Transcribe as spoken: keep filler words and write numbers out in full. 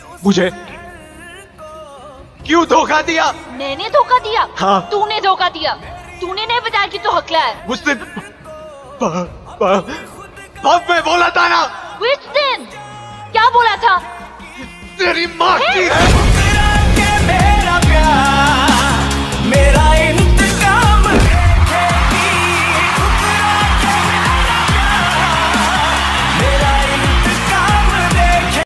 मुझे क्यों धोखा दिया? मैंने धोखा दिया? हाँ। तूने धोखा दिया। तूने नहीं बताया कि तू हकला है। उस दिन पब में बोला था ना। Which दिन? क्या बोला था? तेरी माँ की